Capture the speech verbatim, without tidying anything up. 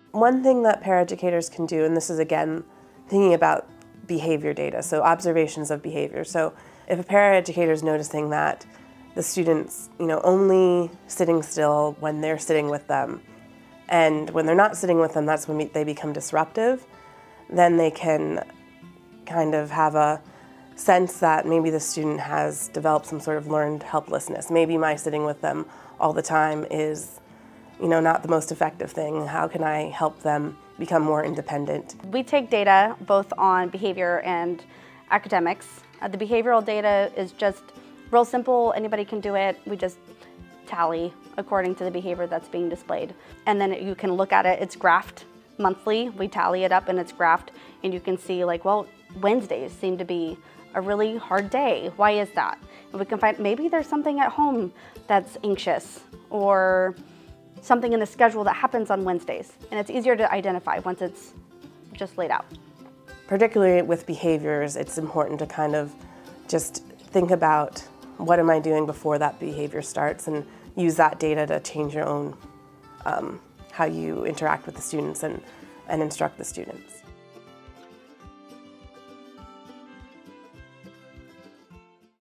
One thing that paraeducators can do, and this is again thinking about behavior data, so observations of behavior. So if a paraeducator is noticing that the students, you know, only sitting still when they're sitting with them, and when they're not sitting with them, that's when they become disruptive, then they can kind of have a sense that maybe the student has developed some sort of learned helplessness. Maybe my sitting with them all the time is, you know, not the most effective thing. How can I help them become more independent? We take data both on behavior and academics. Uh, the behavioral data is just real simple. Anybody can do it. We just tally according to the behavior that's being displayed. And then you can look at it. It's graphed monthly. We tally it up and it's graphed. And you can see like, well, Wednesdays seem to be a really hard day. Why is that? And we can find maybe there's something at home that's anxious or something in the schedule that happens on Wednesdays. And it's easier to identify once it's just laid out. Particularly with behaviors, it's important to kind of just think about what am I doing before that behavior starts and use that data to change your own, um, how you interact with the students and, and instruct the students.